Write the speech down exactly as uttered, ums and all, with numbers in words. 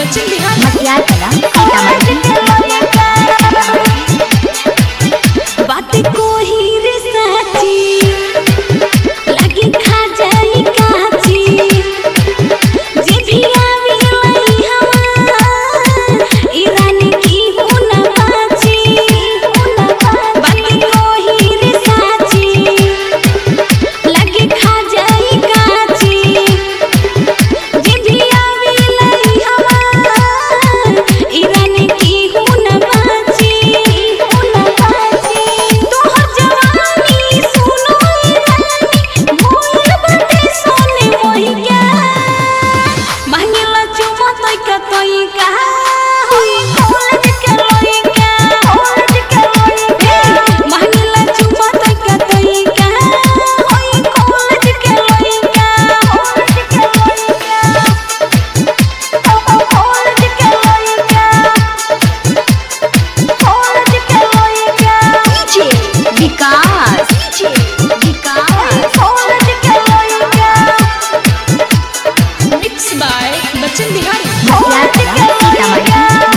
बच्चन बिहार मटियार कला सीतामढ़ी। बात को ही रे साची लगी खा जाई काची जे भी आवी लई हवा ईरानी की हो ना बाची बात को ही रे साची लगी खा जाई काची जे भी आवी लई हवा ईरानी की हो ना बाची हो ना बाची तोहर जवानी सुनो ईरानी मोर बटे सोने मोहि क्या मांगेला चुमा तोय का तोय का होई कॉलेज के लइका कॉलेज के लइका मांगेला चुमा तोय का तोय का होई कॉलेज के लइका कॉलेज के लइका कॉलेज के लइका कॉलेज के लइका DJ Vikas DJ Vikas college के लइका मिक्स बाय बच्चन बिहारी मटियार कला सीतामढ़ी।